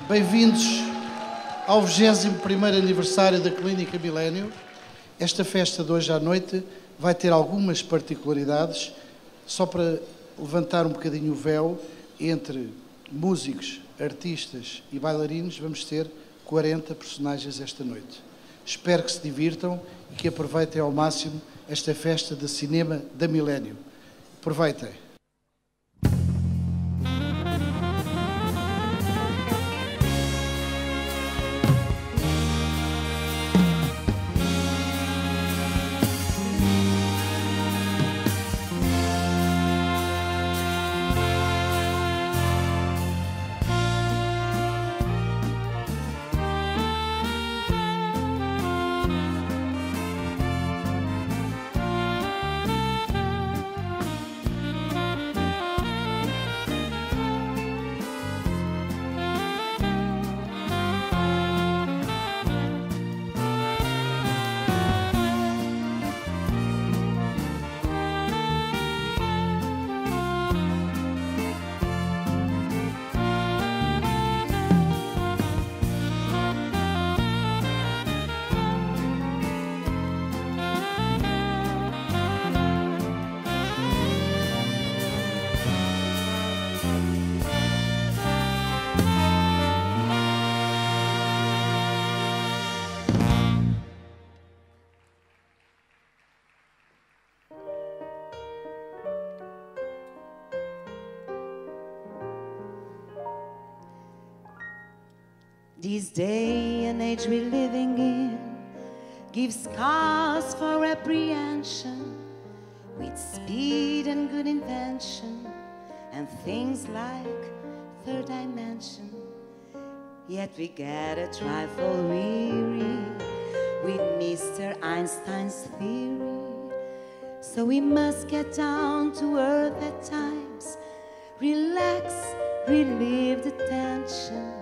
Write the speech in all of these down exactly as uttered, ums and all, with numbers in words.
Bem-vindos ao vigésimo primeiro aniversário da Clínica Milênio. Esta festa de hoje à noite vai ter algumas particularidades, só para levantar um bocadinho o véu, entre músicos, artistas e bailarinos, vamos ter quarenta personagens esta noite. Espero que se divirtam e que aproveitem ao máximo esta festa de cinema da Milênio. Aproveitem! This day and age we're living in gives cause for apprehension, with speed and good invention and things like third dimension. Yet we get a trifle weary with Mister Einstein's theory. So we must get down to earth at times, relax, relieve the tension.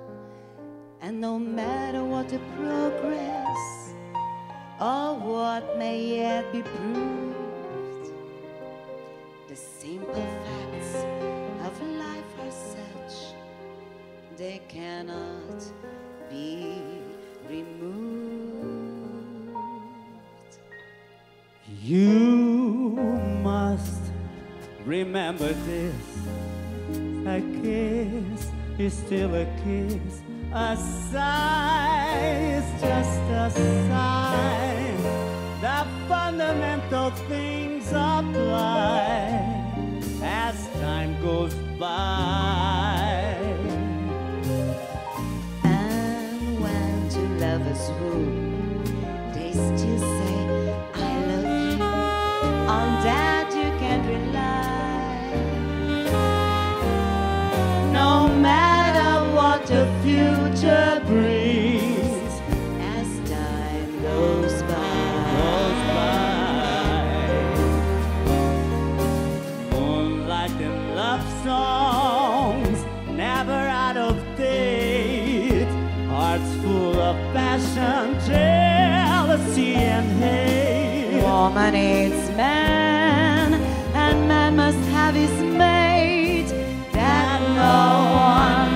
And no matter what the progress or what may yet be proved, the simple facts of life are such, they cannot be removed. You must remember this, a kiss is still a kiss. A sigh is just a sigh. The fundamental things apply as time goes by. And when two lovers woo, they still say, I love you. On that you can rely. No matter what the future brings, as time goes by, goes by. Moonlight and love songs, never out of date. Hearts full of passion, jealousy and hate. Woman needs man, and man must have his mate, that no one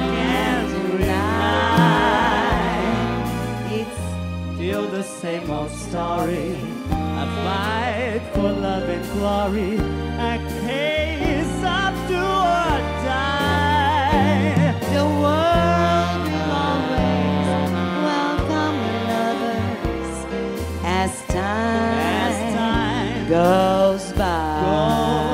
the same old story, a fight for love and glory, a case of do or die. The world will always welcome lovers as time, as time goes by. Goes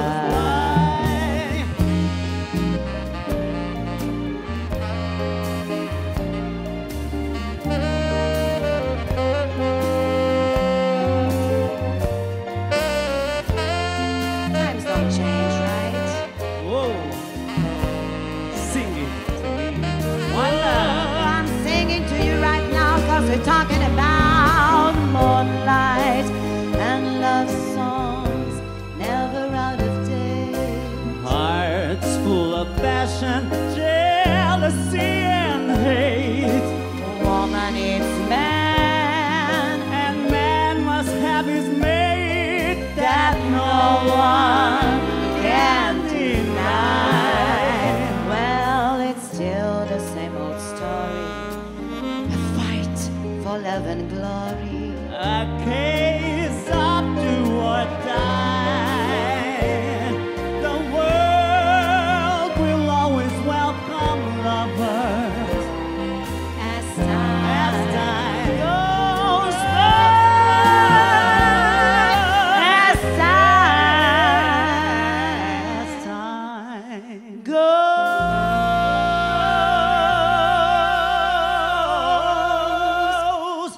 We're talking about moonlight and love songs, never out of date. Hearts full of passion, jealousy and hate. Woman needs man, and man must have his mate, that no one can deny. Well, it's still the same old story. for love and glory. A case of do or die. The world will always welcome lovers. As time, As time goes by. as time As time goes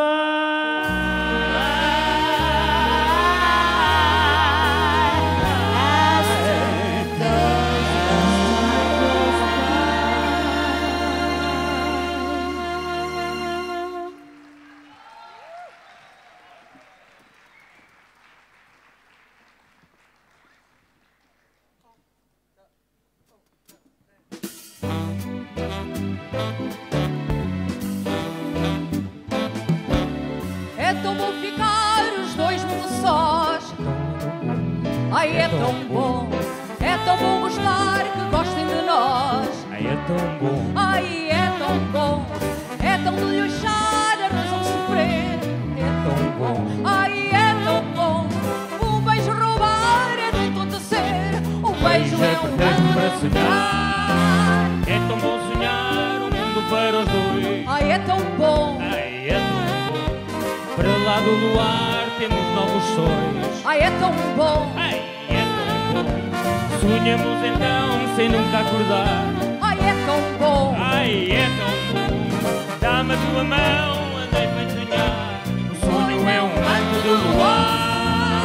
É tão bom ficar os dois muito sós. Ai, é tão bom, é tão bom gostar que gostem de nós. Ai, é tão bom. Ai, é tão bom, é tão de lhe achar a razão de sofrer. É tão bom. Ai, é tão bom, um beijo roubar é de entontecer. Um beijo é um pretexto para sonhar. É tão bom sonhar um mundo para os dois. Ai, é tão bom, Ai, é tão bom. Para lá do luar temos novos sonhos. ai, é tão bom, Ai, é tão bom. Sonhamos então sem nunca acordar. ai, é tão bom. Ai, é tão bom. Dá-me a tua mão, andei para sonhar. O sonho é um manto de luar.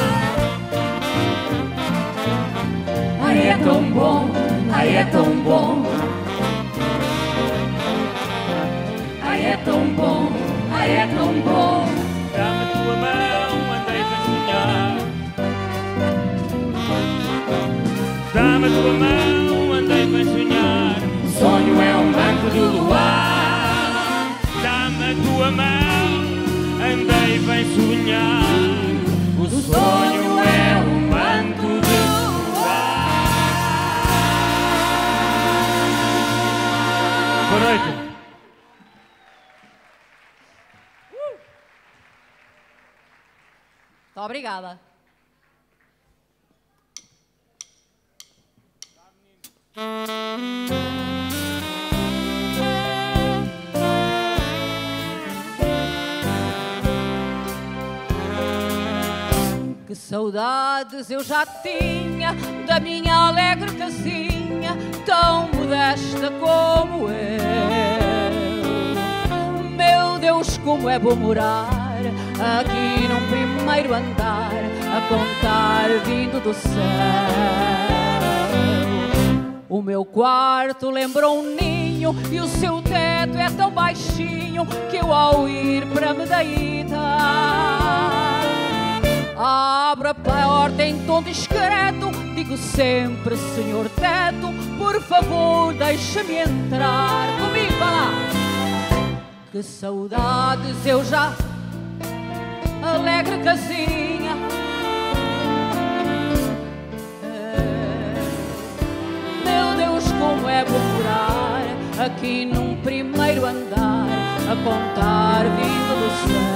Ai, é tão bom, ai, é tão bom. Ai, é tão bom, ai, é tão bom. Dá-me a tua mão, andei para sonhar. Dá-me a tua mão, andei para sonhar. O sonho é um manto de luar. Dá-me a tua mão, andei bem sonhar. O sonho é um manto de luar. Boa noite. Muito obrigada. Que saudades eu já tinha da minha alegre casinha, tão modesta como eu. Meu Deus, como é bom morar aqui num primeiro andar, a contar vindo do céu. O meu quarto lembrou um ninho e o seu teto é tão baixinho que eu, ao ir para me deitar, abro a porta em tom discreto, digo sempre: senhor teto, por favor, deixa-me entrar. Comigo, vá lá. Que saudades eu já, alegre casinha. Meu Deus, como é bom morar aqui num primeiro andar, a contar vindo do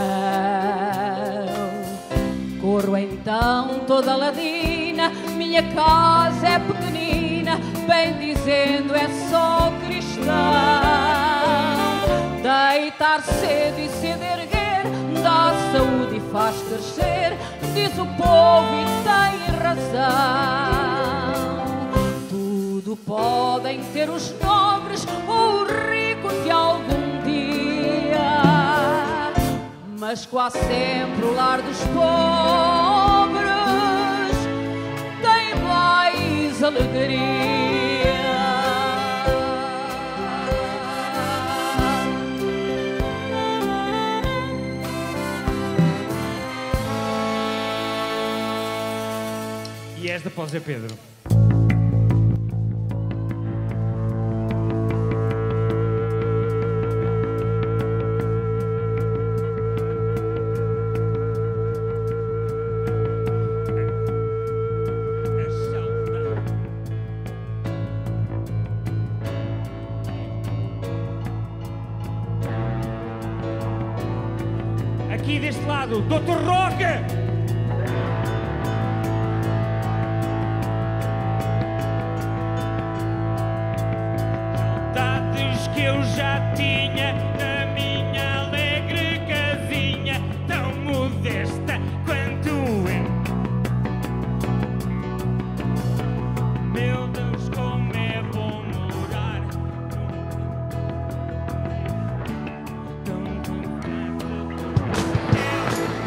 céu. Corro então toda ladina, minha casa é pequenina, bem dizendo é só cristão. Deitar cedo e cedo erguer dá saúde e faz crescer, diz o povo e tem razão. Tudo podem ter os nobres ou os ricos de algum dia, mas quase sempre o lar dos pobres tem mais alegria. E esta para o Zé Pedro. aqui deste lado, doutor Roque! Saudades que eu já tinha na minha alegre casinha, tão modesta quanto eu. Meu Deus, como é bom morar tão distante do céu.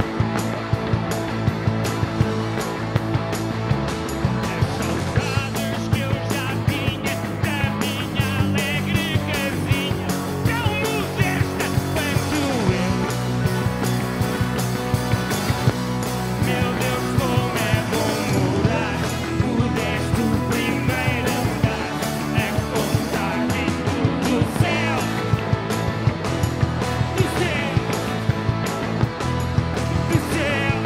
As saudades que eu já tinha da minha alegre casinha, tão modesta quanto eu. Meu Deus, como é bom morar modesto primeiro andar, a contagem do céu, do céu, do céu.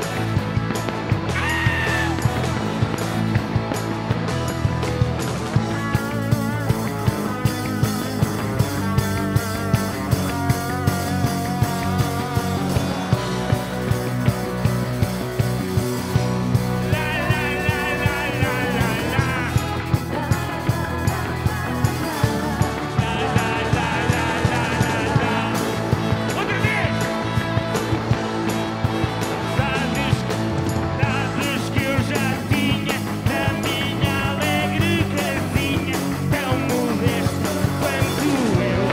Outra vez! Saudades, saudades que eu já tinha na minha alegre casinha, tão modesto quanto eu.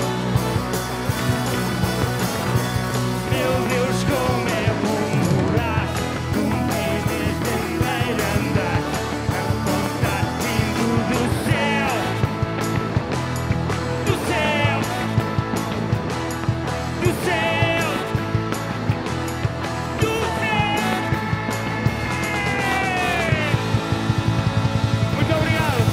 Meu Deus, como é bom morar num país deste primeiro andar, a contar vindo do céu, do céu, do céu, do céu. Muito obrigado.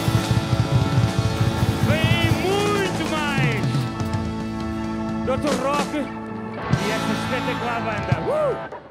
Vem muito mais. doutor Roque e esta espetacular banda. Uh!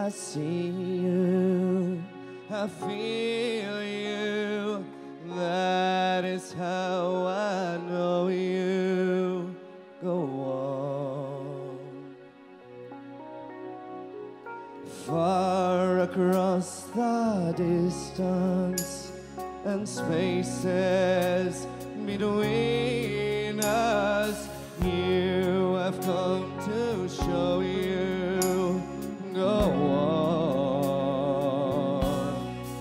I see you, I feel you. That is how I know you. Go on. Far across the distance and spaces between us, you have come to show you. Go on.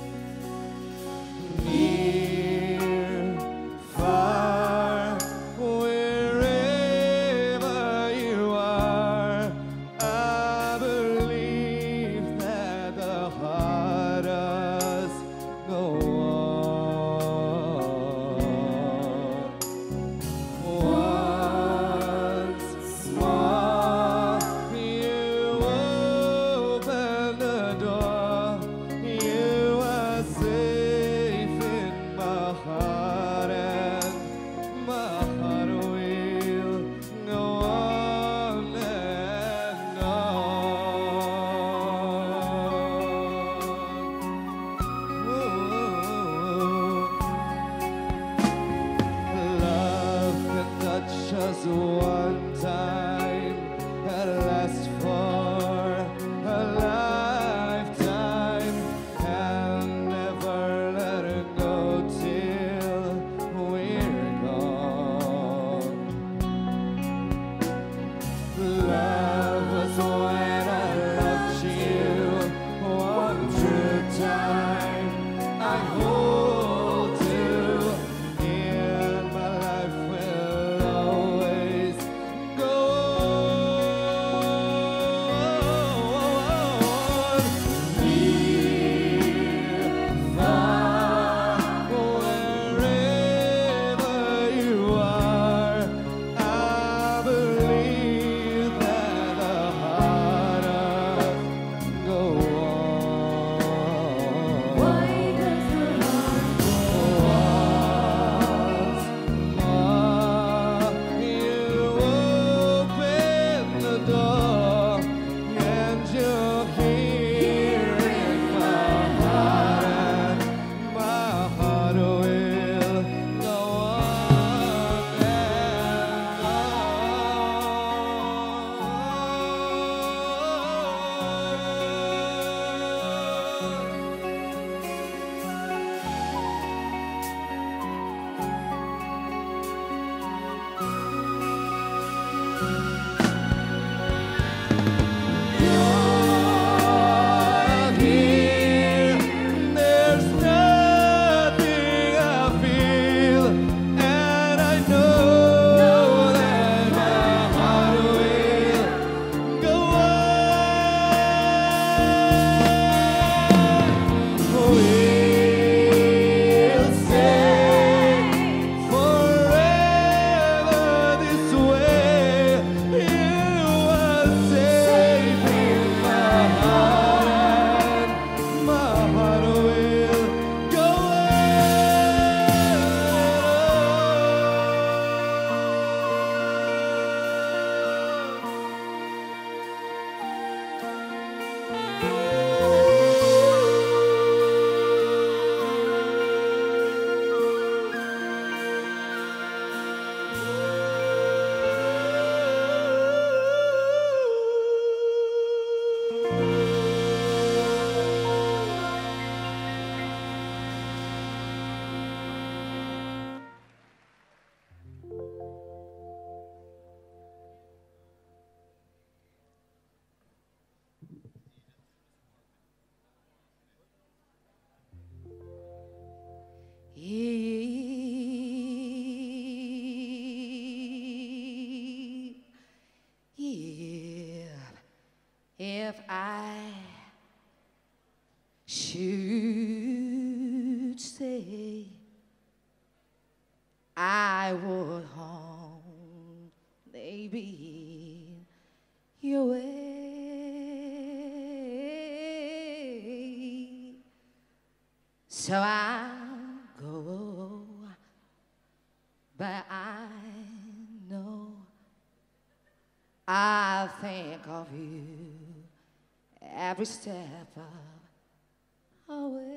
Near, far, wherever you are, I believe that the heart does go on. Once more, you open the door. You are safe in my heart, and my heart will go on and on. Love can touch us one time and last for a lifetime, and never let it go till we're gone. Love was when I loved you one true time. I hold you in my life, will always go on. Near, far, wherever you are, I believe that the heart does go on. Why does the heart go on? You open the door, and you're here in my heart, and my heart will go on You're here, there's nothing I feel, and I know that my heart will go on. We'll stay forever this way. You are safe in my heart, and my heart will go If I should say I would only be your way, so I'll go, but I know I think of you every step of the way.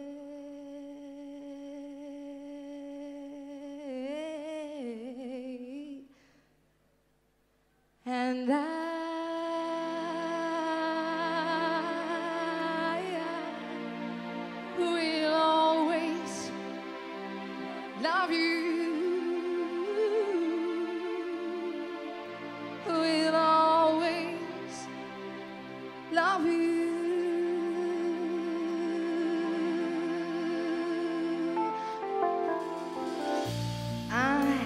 And I, I will always love you. Will always love you. I,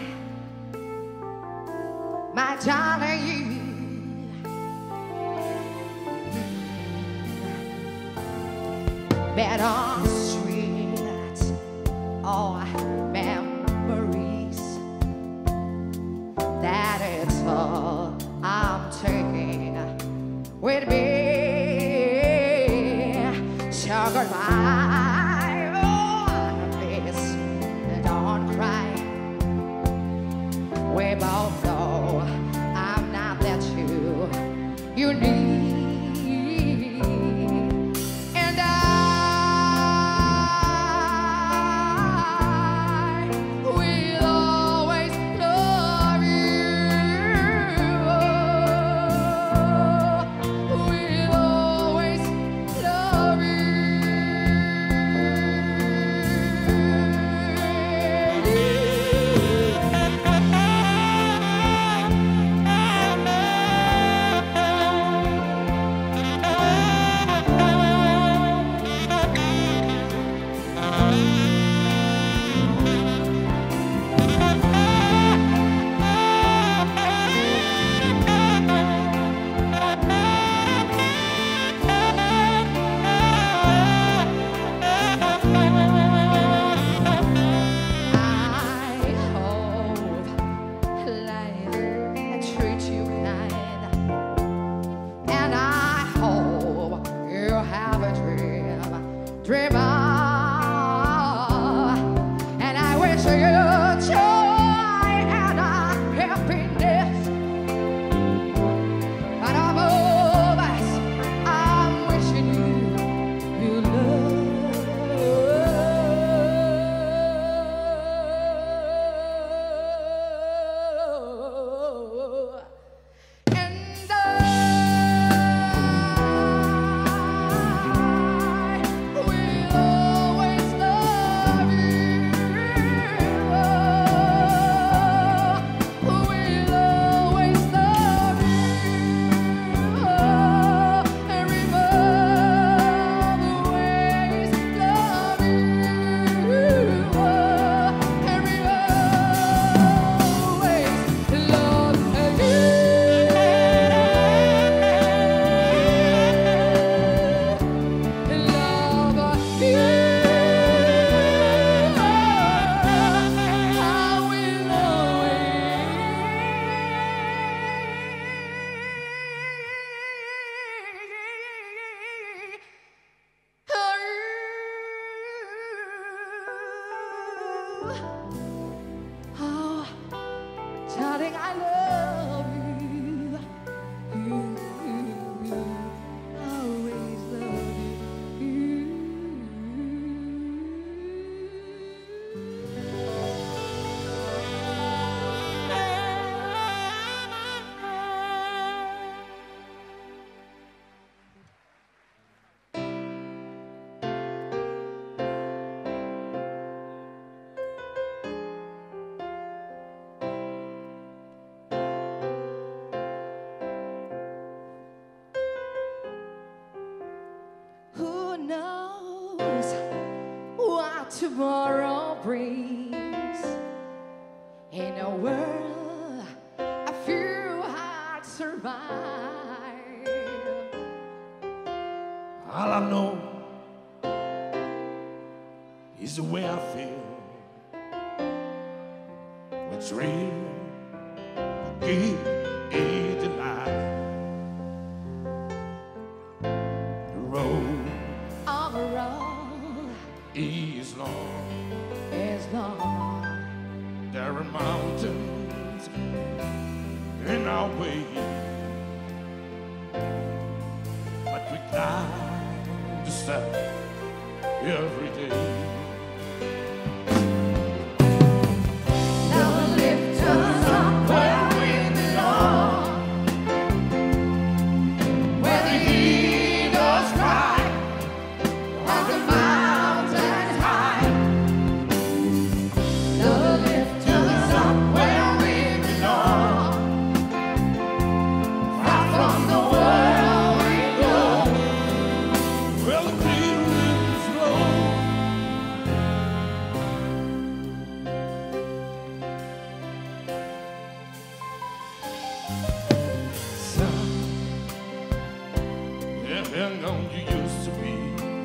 my darling, you better sweet all memories. That it's all I'm taking with me. So goodbye, oh, please don't cry. We both know I'm not that you you need. And I will always love you. Will always love you. I hope life treats you kind, and I hope you have a dream, dream on, and I wish you joy and happiness. But above us, I'm wishing you you love. And I will always love you. Will always love you. And remember always love you. And remember always love Oh, darling, I love you. You, you, always love you. Who knows what tomorrow brings? In a world a few hearts survive. All I know is the way I feel. What's real, give it a lie. The road Overall is long. is long. There are mountains in our way, but we climb step every day. Love lifts us up where we belong, where the eagles cry on the mountains high. Love lifts us up where we belong, far from the world we go. Well, the clear winds blow. Son, yeah, hang on, you used to be.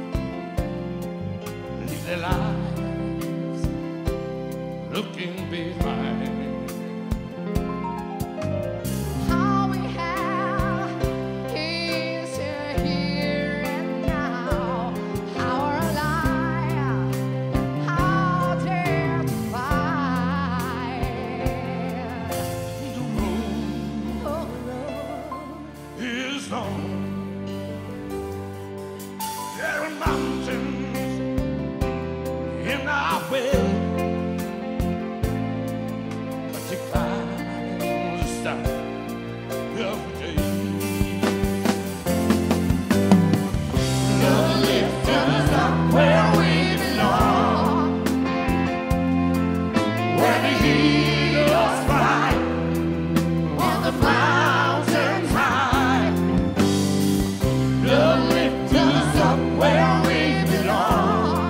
Leave their lives looking behind. How we have peace here and now, how we're alive, how dare to fight. The road Oh Lord, is long. There are mountains in our way, but you climb the stop every day. Love lifts us up where we belong, where the eagles fly on the mountains high. Love lifts us up where we belong,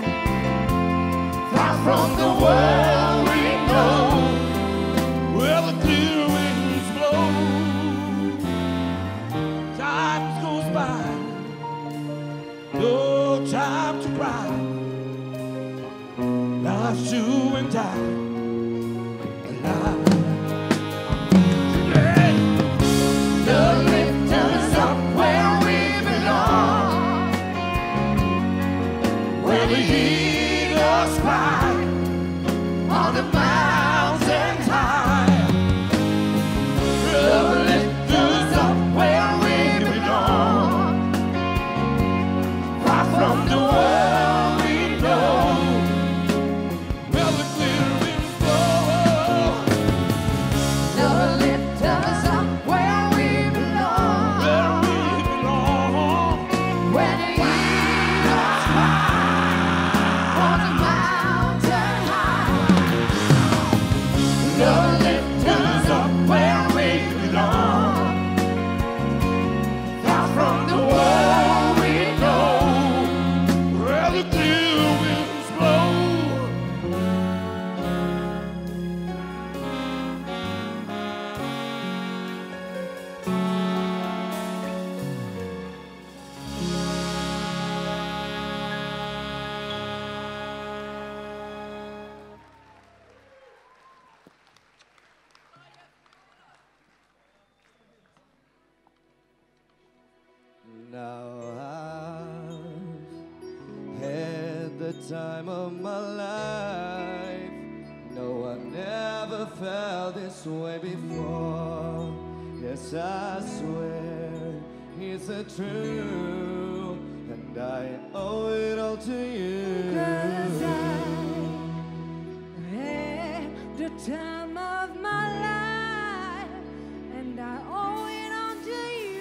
far from the world we know. Well, the clear winds blow. Time goes by, no time to cry. Life's do and die alive. Hey! Love lifts us up where we belong, where the eagles fly on the mountains high. Love lifts us up where we belong, far from the world we know. Well, the clear winds blow. Love lifts us up where we belong, Where we belong. where the eagles fly on the mountain high. Love lifts us up where we belong, far from the world we know. Well, the clear winds blow. Now I've had the time of my life. No, I never felt this way before. Yes, I swear it's the truth, and I owe it all to you. 'Cause I had the time of my life, and I owe it all to you.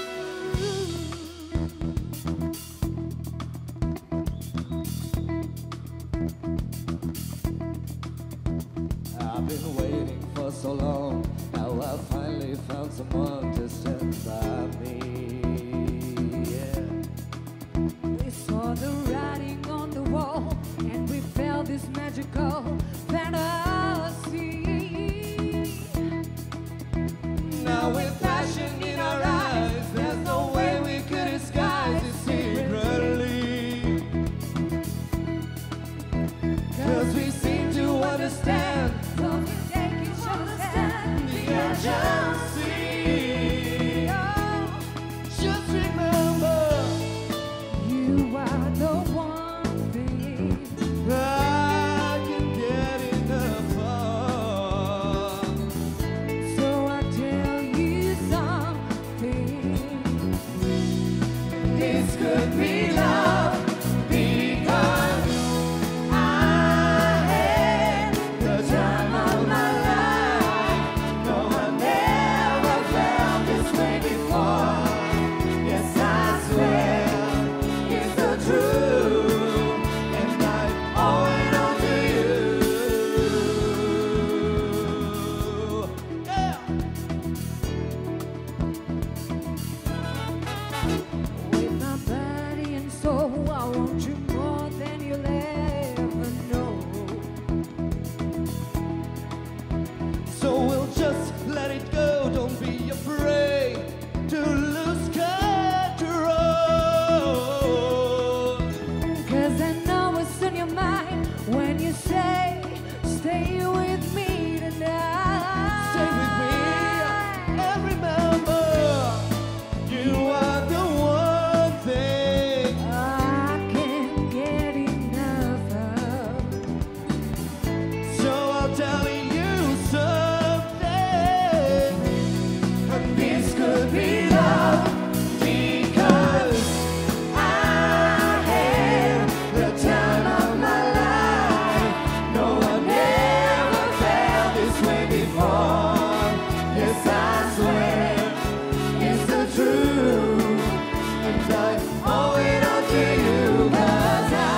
I've been waiting for so long. Now I finally found someone to stand by me. Yeah. We saw the writing on the wall, and we felt this magical fantasy. Now with passion in our eyes, there's no way we could disguise it secretly. 'Cause we seem to understand So we take each other's hand, the urgency. oh, Just remember, you are the one thing I can get enough of. So I tell you something. This could be love. so I want you more than you'll ever know. So we'll just let it go, don't be afraid to lose control. Cause I know what's on your mind when you say, stay with me tonight. Stay with me and remember, you are the one thing I can't get enough of. So I'll tell you something, and this could be love, because I had the time of my life. No one ever felt this way before. Yes, I swear it's the truth, and I owe it all to you, 'cause I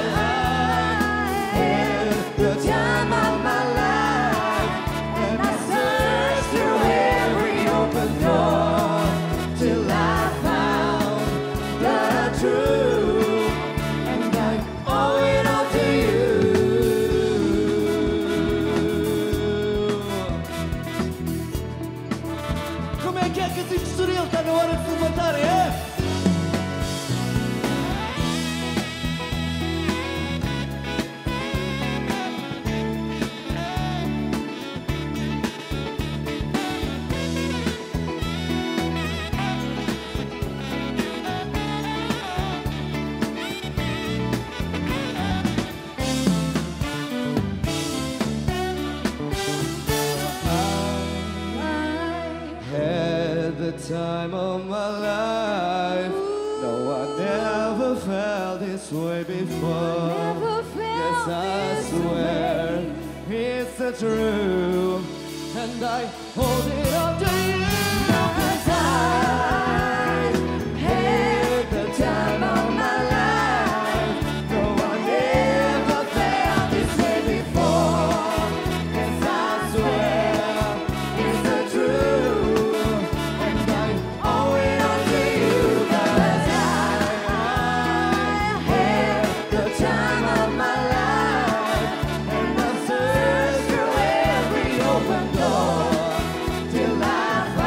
had the time of my life, and I searched through every open door till I found the truth, and I owe it all to you. Como é que é que esse Estoril está na hora de se levantar, é? Had the time of my life. No, I never felt this way before. Never felt Yes, I this swear way. it's the truth, and I hold it on to you. 'Cause I had the time of my life. No, I never felt this way before. Yes, I swear it's the truth, and I owe it all to you. 'Cause I had the time of my life, and I searched through every open door till I found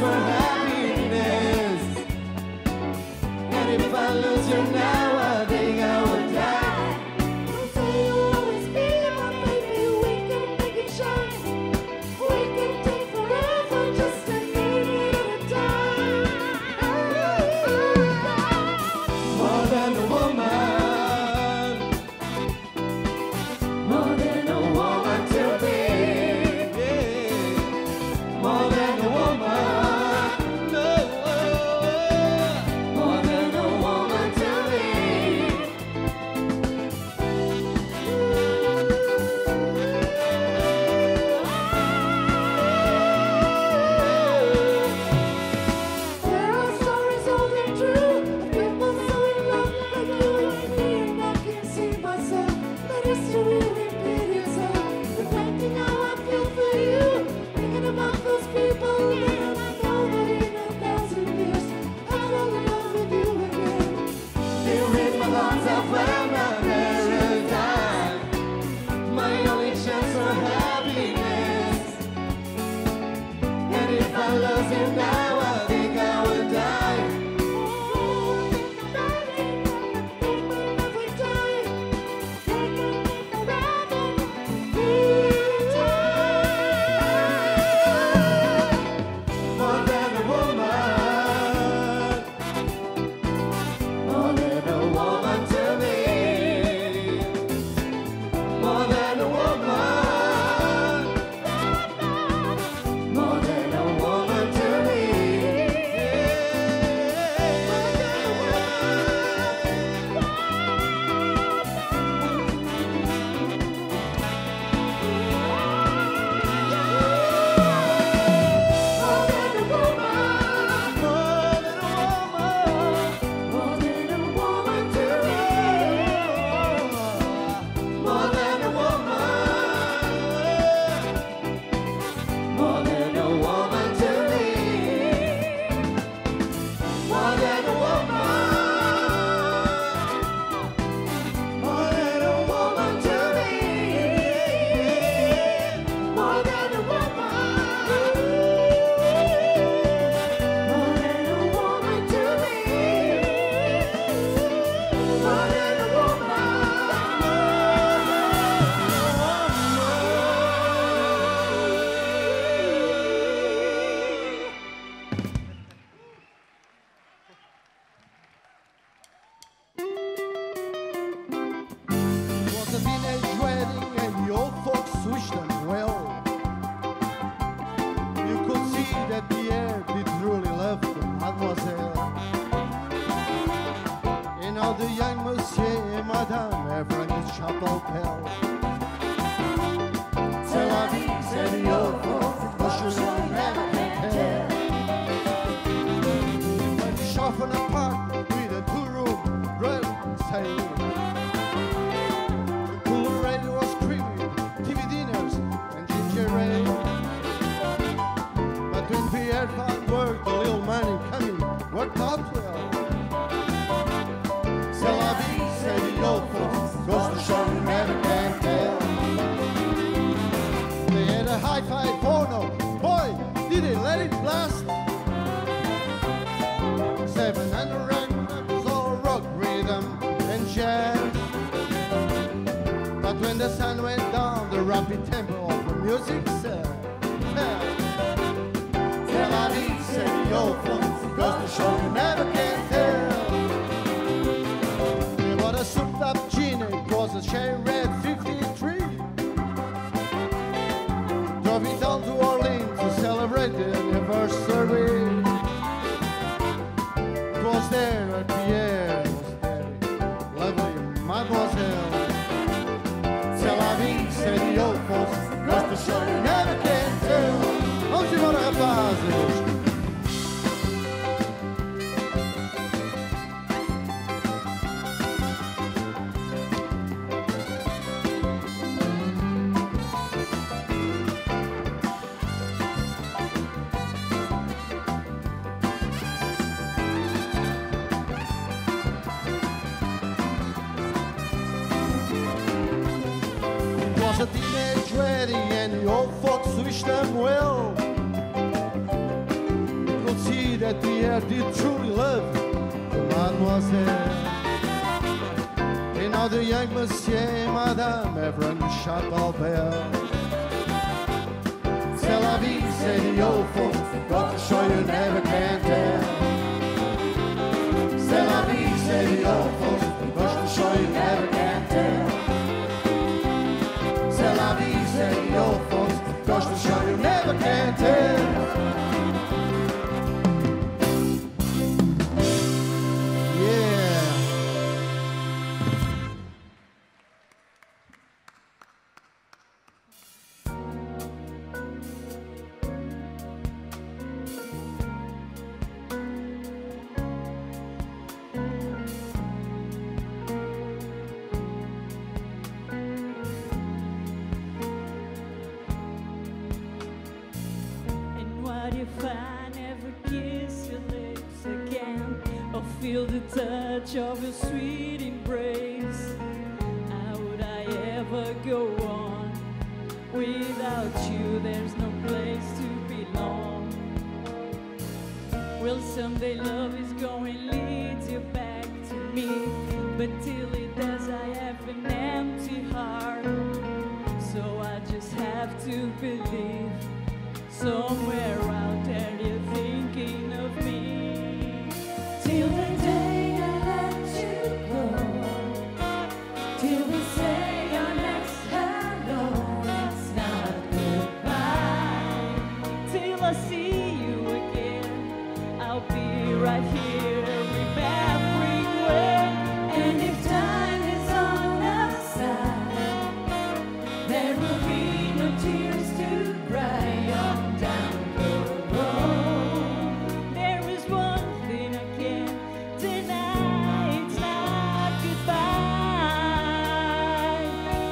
for happiness. And if I lose you now, I think I would die. I'll say you'll always be my baby. We can make it shine. We can take forever, just a minute at a time. More than a woman, more than a woman to be. Yeah. More than a woman, no. More than a woman to be. There are stories old and true, people so in love like you and me, and I can see myself. Let history repeat itself. Reflecting how I feel for you, thinking about those people that I know that in a thousand years I fall in love with you again. You read my lungs, I found my paradise. My only chance for happiness. And if I lose you now, I think I would die. More than a woman, more than a woman to me. More than a woman, more than a woman to me. More than a woman, More than a woman, more than a woman to me. more than a woman, more than a woman to me. More than a woman, more than a woman to me. More than a woman, more than a woman to me. More than a woman. It was a village wedding and the old folks wished them well. You could see that Pierre did truly love the mademoiselle. And all the young monsieur and madame have rung his chapel bell. C'est la vie, c'est the old folks, but you never can tell. When you shop in a park with a two-room dwelling style. Cool radio was screaming, T V dinners and ginger ale. But when Pierre found work, the little money coming worked out well. C'est la vie, say the old folks, goes to show you never can tell. They had a hi-fi phono, boy, did they let it blast. Seven hundred records, all rock rhythm and jazz. But when the sun went down, the rapid tempo of the music said, C'est la vie, say the old folks, goes to show you never can tell. They bought a souped-up gin, it was a Cherry Red fifty-three. Drove it down to Orleans to celebrate the anniversary. It was there at Pierre was there, lovely mademoiselle. C'est la vie, say the old folks, goes to show you never can tell. Vamos embora, rapazes. was a teenage wedding and the old folks wished them well. that Pierre did truly love the mademoiselle. And now the young monsieur and madame have run the chapel bell. C'est la vie, say the old folks, got to show you never can tell. C'est la vie, say the old folks, got to show you never can tell. C'est la vie, say the old folks, got to show you never can tell. If I never kiss your lips again, or feel the touch of your sweet embrace, how would I ever go on? Without you, there's no place to belong. Well, someday love is going to lead you back to me, but till it does, I have an empty heart. So I just have to believe somewhere out there you're thinking of me. Till the day I let you go, till we say our next hello, it's not goodbye. Till I see you again, I'll be right here remembering when. And if time is on our side, there will be no tears to cry on. There is one thing I can't deny, it's not goodbye.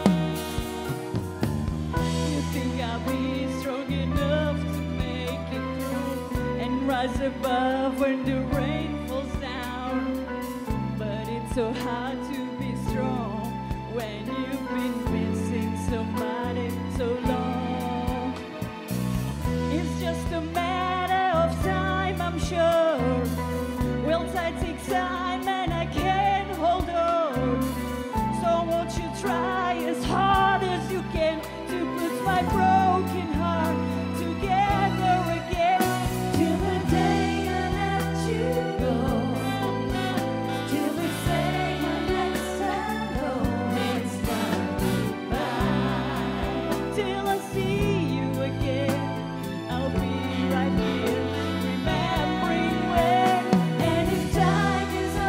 You think I'll be strong enough to make it through and rise above when the rain falls down? But it's so hard to be strong when you've been missing somebody so long. It's just a matter of time, I'm sure. Will time take time and I can't hold on? So won't you try as hard as you can to put my broken heart together again? Till the day I let you go, till we say our next hello, it's not goodbye. Till I see you again, I'll be right here remembering when. And if time is on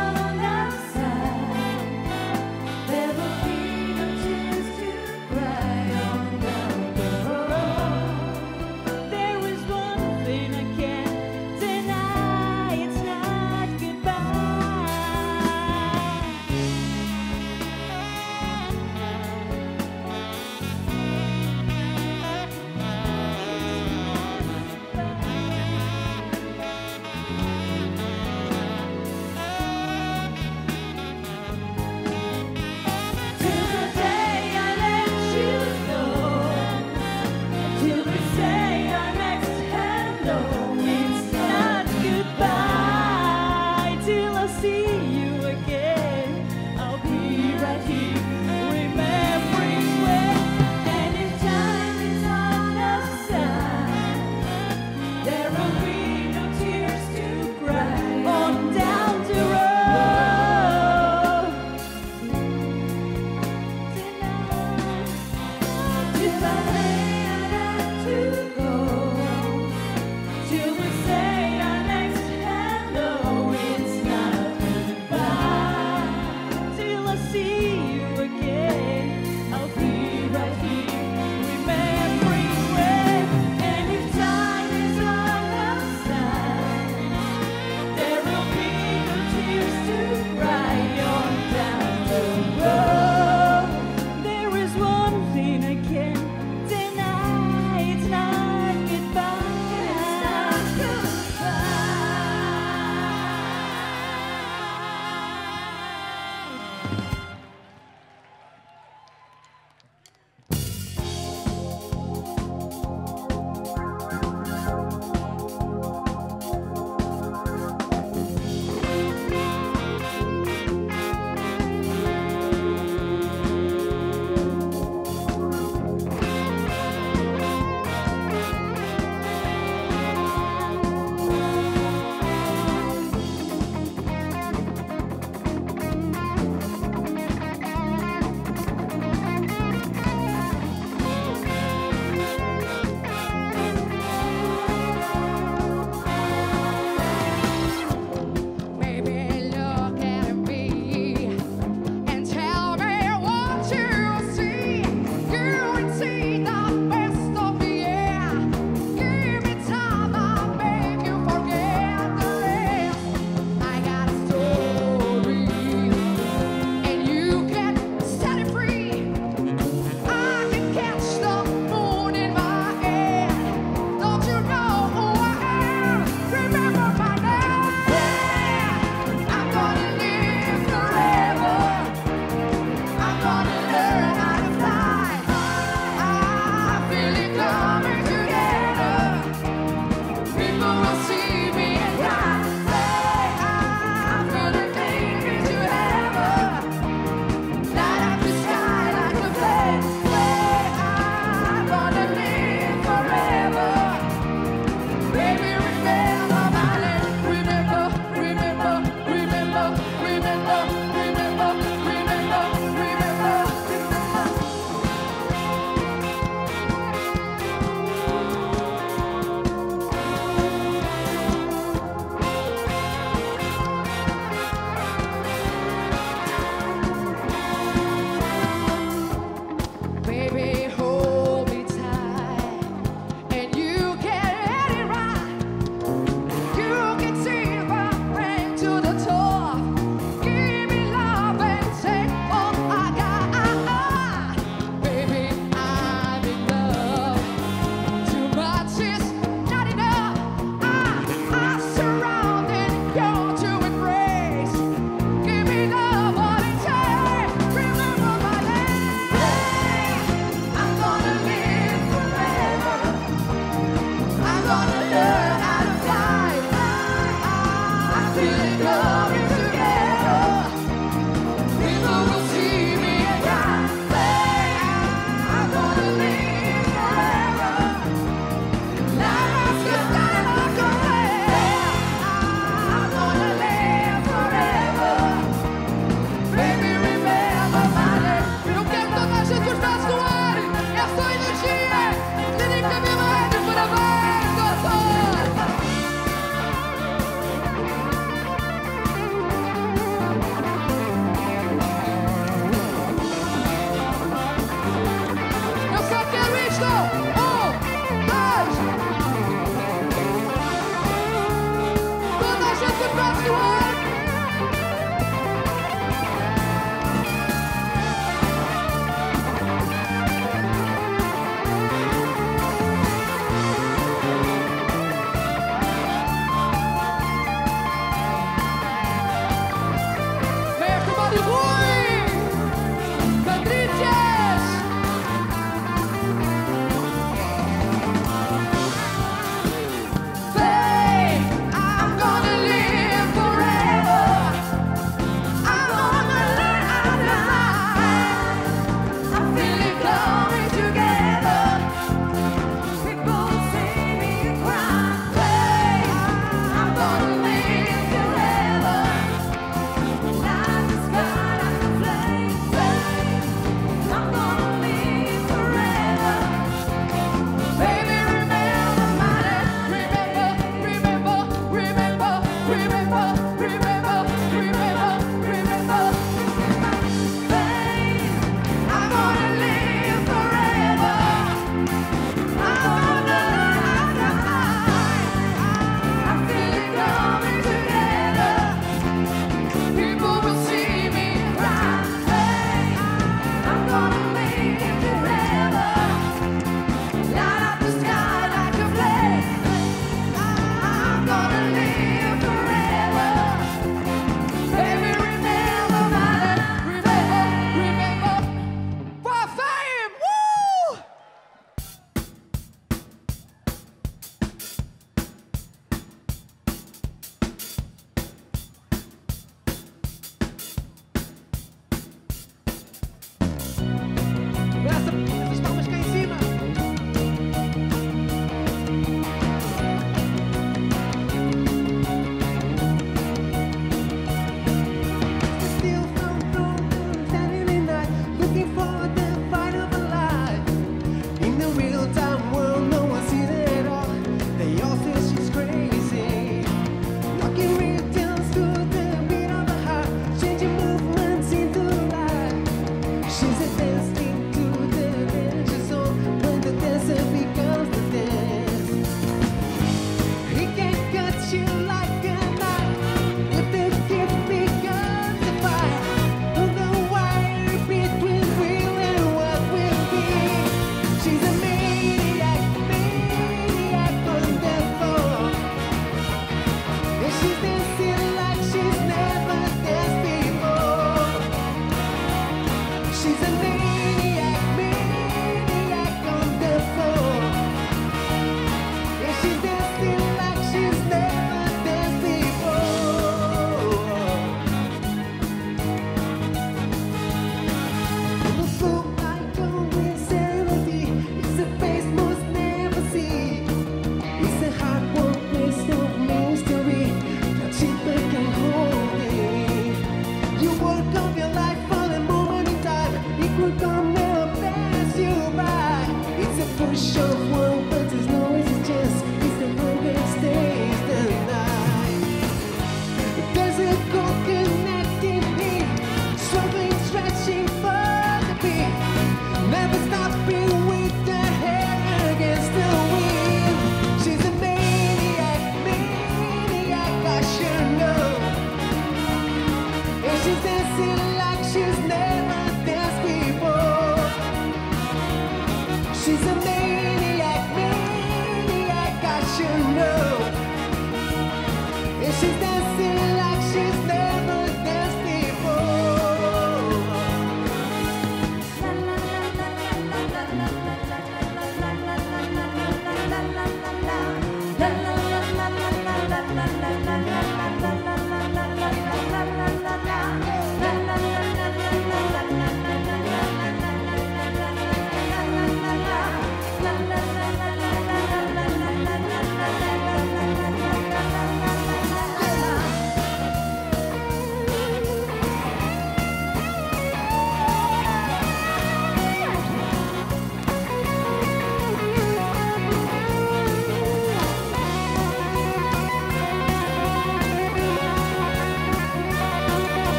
She's